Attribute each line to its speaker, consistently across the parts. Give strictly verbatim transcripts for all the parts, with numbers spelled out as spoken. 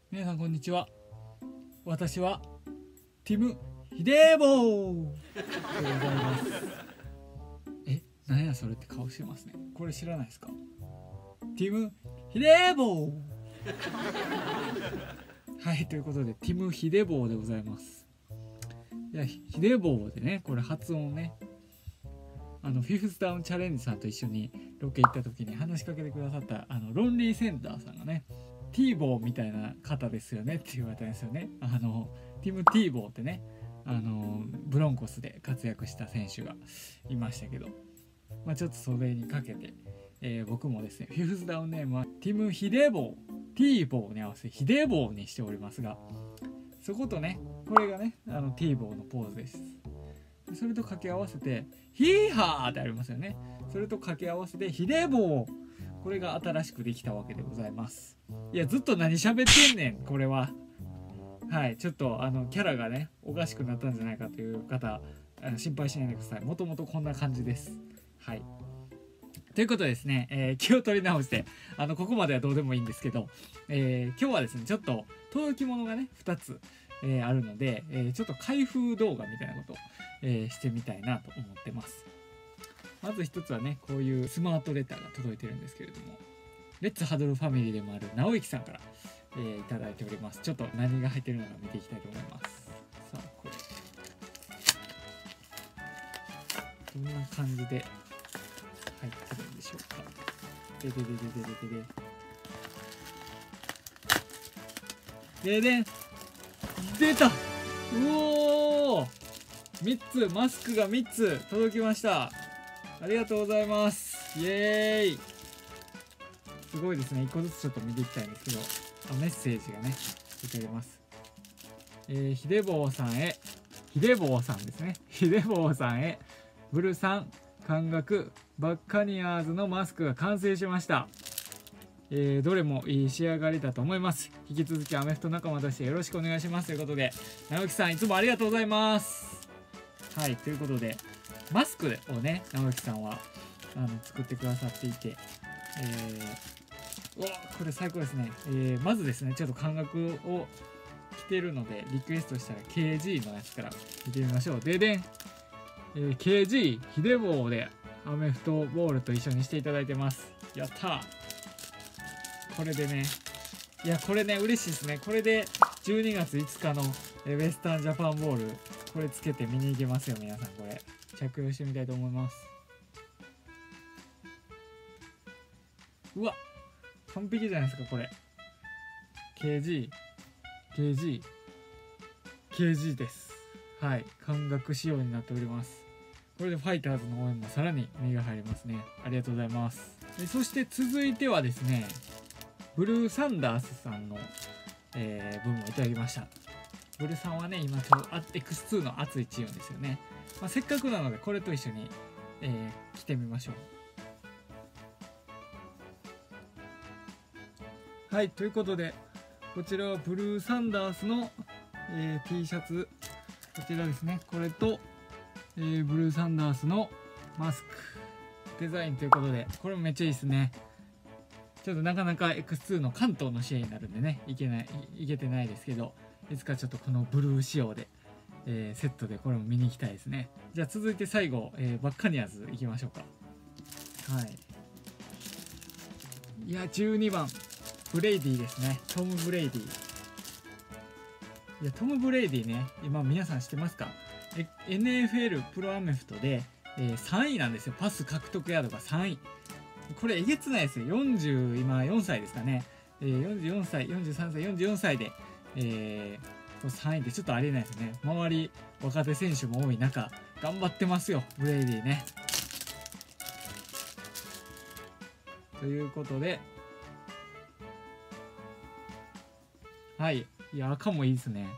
Speaker 1: 皆さんこんにちは。私はティム・ヒデーボーでございます。え、なんやそれって顔してますね。これ知らないですか？ティム・ヒデーボーはい、ということでティム・ヒデボーでございます。いや、ヒデボーでね、これ発音ね、あのフィフスダウンチャレンジさんと一緒にロケ行った時に話しかけてくださったあのロンリーセンターさんがね、ティーボーみたいな方ですよねって言われたんですよね。あのティム・ティーボーってね、あのブロンコスで活躍した選手がいましたけど、まあ、ちょっとそれにかけて、えー、僕もですねフィフスダウンネームはティム・ヒデボー、ティーボーに合わせてヒデボーにしておりますが、そことね、これがね、あのティーボーのポーズです。それと掛け合わせてヒーハーってありますよね。それと掛け合わせてヒデボー、これが新しくできたわけでございます。いや、ずっと何喋ってんねんこれは。はい、ちょっとあのキャラがねおかしくなったんじゃないかという方、あの心配しないでください。もともとこんな感じです。はい、ということでですね、えー、気を取り直してあのここまではどうでもいいんですけど、えー、今日はですねちょっと届き物がねふたつ、えー、あるので、えー、ちょっと開封動画みたいなことを、えー、してみたいなと思ってます。まず一つはね、こういうスマートレターが届いてるんですけれども、レッツハドルファミリーでもある直之さんから、えー、いただいております。ちょっと何が入ってるのか見ていきたいと思います。さあ、これどんな感じで入ってるんでしょうか。ででででででででででん、出た。うおー、みっつ、マスクがみっつ届きました。ありがとうございます。イエーイ。すごいですね。いっこずつちょっと見ていきたいんですけど、あ、メッセージがね出ております。えー、ヒデボーさんへ、ヒデボーさんですね。ヒデボーさんへ、ブルさん、感覚バッカニアーズのマスクが完成しました。えー、どれもいい仕上がりだと思います。引き続きアメフト仲間としてよろしくお願いしますということで、直樹さんいつもありがとうございます。はい、ということでマスクをね直樹さんはあの作ってくださっていて、えー、うわこれ最高ですね。えー、まずですねちょっと感覚を着てるのでリクエストしたら ケージー のやつから見てみましょう。ででん、えー、ケージー ヒデボーでアメフトボールと一緒にしていただいてます。やったー。これでね、いやこれね嬉しいですね。これでじゅうにがついつかのウェスタンジャパンボールこれつけて見に行けますよ。皆さんこれ着用してみたいと思います。うわ完璧じゃないですかこれ。 ケージー ケージー ケージー です。はい、感覚仕様になっております。これでファイターズの応援もさらに目が入りますね。ありがとうございます。でそして続いてはですね、ブルーサンダースさんの、えー、分をいただきました。ブルさんはね今ちょうど エックスツー の熱いチームですよね。まあ、せっかくなのでこれと一緒に、えー、着てみましょう。はい、ということでこちらはブルーサンダースの、えー、T シャツ、こちらですね。これと、えー、ブルーサンダースのマスクデザインということで、これもめっちゃいいですね。ちょっとなかなか エックスツー の関東の試合になるんでね、いけない、いけてないですけど、いつかちょっとこのブルー仕様で、えー、セットでこれも見に行きたいですね。じゃあ続いて最後、えー、バッカニアーズいきましょうか。はい。いや、じゅうにばん、ブレイディですね。トム・ブレイディ。いや、トム・ブレイディね、今皆さん知ってますか？エヌエフエル プロアメフトで、えー、さんいなんですよ。パス獲得ヤードがさんい。これえげつないですよ。よんじゅう、今よんさいですかね。えー、よんじゅうよんさい、よんじゅうさんさい、よんじゅうよんさいで、えー、さんいってちょっとありえないですね。周り若手選手も多い中頑張ってますよブレイディね。ということで、はい、いや赤もいいですね。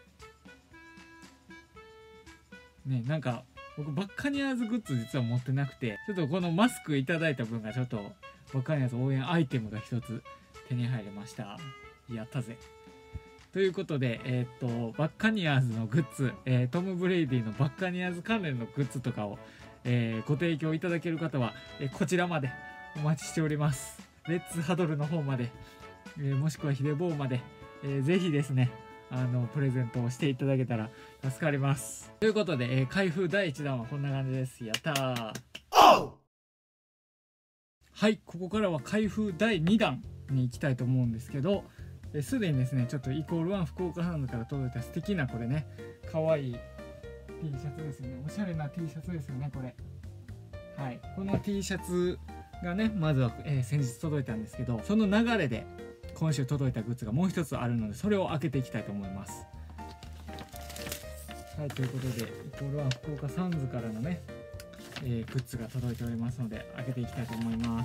Speaker 1: ね、なんか僕バッカニアーズグッズ実は持ってなくて、ちょっとこのマスクいただいた分がちょっとバッカニアーズ応援アイテムが一つ手に入りました。やったぜ。ということで、えー、っとバッカニアーズのグッズ、えー、トム・ブレイディのバッカニアーズ関連のグッズとかを、えー、ご提供いただける方は、えー、こちらまでお待ちしております。レッツハドルの方まで、えー、もしくはヒデボーまで、 えー、ぜひですねあのプレゼントをしていただけたら助かります。ということで、えー、開封だいいちだんはこんな感じです。やったー。はい、ここからは開封だいにだんに行きたいと思うんですけど、すでにですねちょっとイコールワン福岡ハンズから届いた素敵なこれね可愛い T シャツですよね。おしゃれな T シャツですよねこれ。はい、この T シャツがねまずは、えー、先日届いたんですけど、その流れで今週届いたグッズがもう一つあるので、それを開けていきたいと思います。はい、ということでイコールワン福岡サンズからのね、えー、グッズが届いておりますので開けていきたいと思います。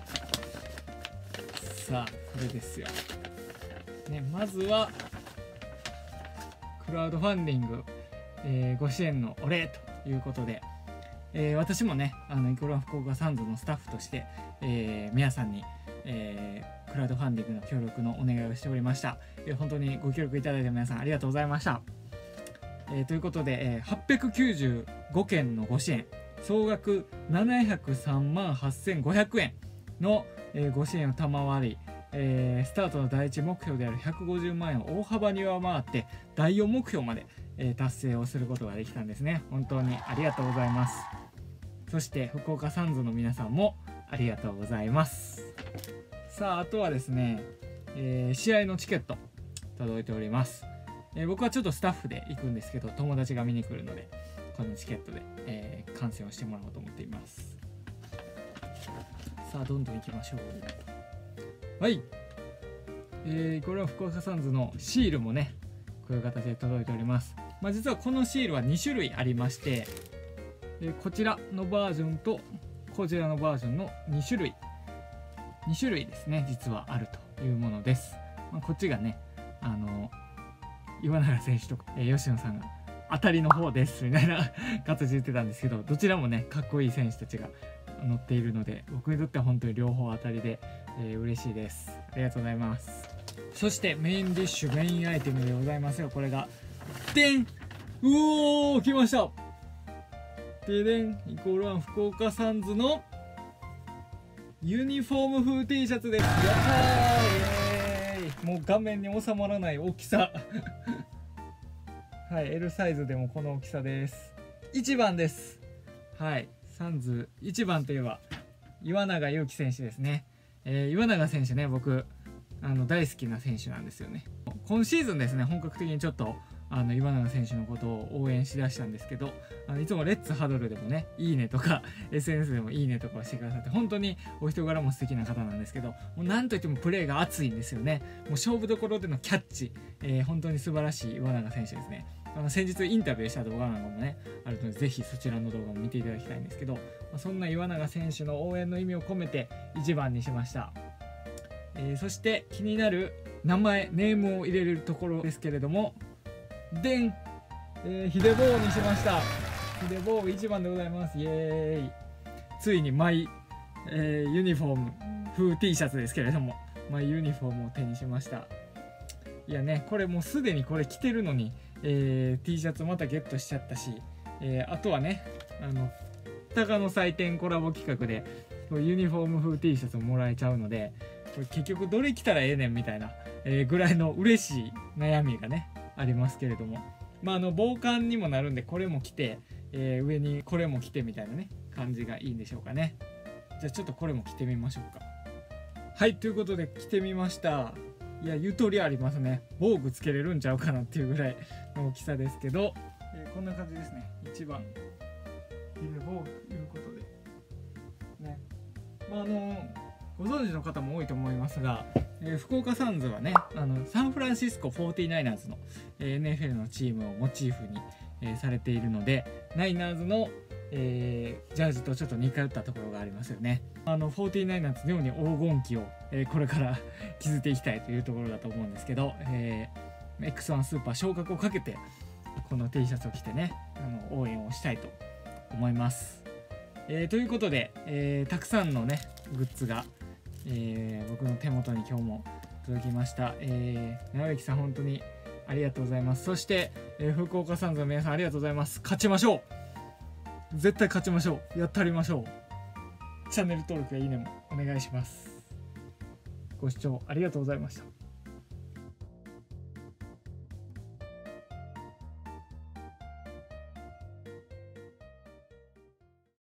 Speaker 1: さあこれですよ、ね、まずはクラウドファンディング、えー、ご支援のお礼ということで、えー、私もねあのイコールワン福岡サンズのスタッフとして、えー、皆さんに、えー、クラウドファンディングの協力のお願いをしておりました。えー、本当にご協力いただいた皆さんありがとうございました。えー、ということで、えー、はっぴゃくきゅうじゅうごけんのご支援、総額ななひゃくさんまんはっせんごひゃくえんの、えー、ご支援を賜り、えー、スタートの第一目標であるひゃくごじゅうまんえんを大幅に上回ってだいよん目標まで、えー、達成をすることができたんですね。本当にありがとうございます。そして福岡サンズの皆さんもありがとうございます。さああとはですね、えー、試合のチケット届いております。えー、僕はちょっとスタッフで行くんですけど、友達が見に来るのでこのチケットで、えー、観戦をしてもらおうと思っています。さあどんどん行きましょう。はい、えー、これは福岡サンズのシールもねこういう形で届いております。まあ、実はこのシールはにしゅるいありまして、えー、こちらのバージョンとこちらのバージョンのにしゅるいにしゅるいですね実はあるというものです。まあ、こっちがねあの岩永選手とか、えー、吉野さんが当たりの方ですみたいな形で言ってたんですけど、どちらもねかっこいい選手たちが乗っているので、僕にとっては本当に両方当たりで、えー、嬉しいです。ありがとうございます。そしてメインディッシュメインアイテムでございますよ。これがでん、うおー来ました。ででん、イコールワン福岡サンズのユニフォーム風 T シャツです。やったー、イエーイ。もう画面に収まらない大きさはい、L サイズでもこの大きさです。いちばんです。はい、サンズいちばんといえば岩永悠希選手ですね。えー、岩永選手ね僕あの大好きな選手なんですよね。今シーズンですね本格的にちょっとあの岩永選手のことを応援しだしたんですけど、あのいつもレッツハドルでもねいいねとか エスエヌエス でもいいねとかをしてくださって、本当にお人柄も素敵な方なんですけど、もうなんといってもプレーが熱いんですよね。もう勝負どころでのキャッチ、えー、本当に素晴らしい岩永選手ですね。あの先日インタビューした動画なんかもねあるので、ぜひそちらの動画も見ていただきたいんですけど、まあ、そんな岩永選手の応援の意味を込めていちばんにしました。えー、そして気になる名前ネームを入れるところですけれども、でん、えー、ヒデボーにしました。ヒデボーいちばんでございます。イエーイ。ついにマイ、えー、ユニフォーム風 T シャツですけれどもマイユニフォームを手にしました。いやねこれもうすでにこれ着てるのに、えー、T シャツまたゲットしちゃったし、えー、あとはねあの高野祭典コラボ企画でユニフォーム風 T シャツももらえちゃうので、これ結局どれ着たらええねんみたいな、えー、ぐらいの嬉しい悩みがねありますけれども、まああの防寒にもなるんでこれも着て、えー、上にこれも着てみたいなね感じがいいんでしょうかね。じゃあちょっとこれも着てみましょうか。はい、ということで着てみました。いやゆとりありますね。防具つけれるんちゃうかなっていうぐらいの大きさですけど、えー、こんな感じですね。いちばんヒデボーということでね、まああのご存知の方も多いと思いますが、えー、福岡サンズはねあのサンフランシスコ フォーティーナイナーズ の、えー、エヌエフエル のチームをモチーフに、えー、されているので、ナイナーズの、えー、ジャージとちょっと似通ったところがありますよね。あの フォーティーナイナーズ のように黄金期を、えー、これから築いていきたいというところだと思うんですけど、えー、エックスワン スーパー昇格をかけてこの T シャツを着てねあの応援をしたいと思います。えー、ということで、えー、たくさんのねグッズが、えー、僕の手元に今日も届きました。えー、直之さん本当にありがとうございます。そして、えー、福岡サンズの皆さんありがとうございます。勝ちましょう。絶対勝ちましょう。やったりましょう。チャンネル登録やいいねもお願いします。ご視聴ありがとうございました。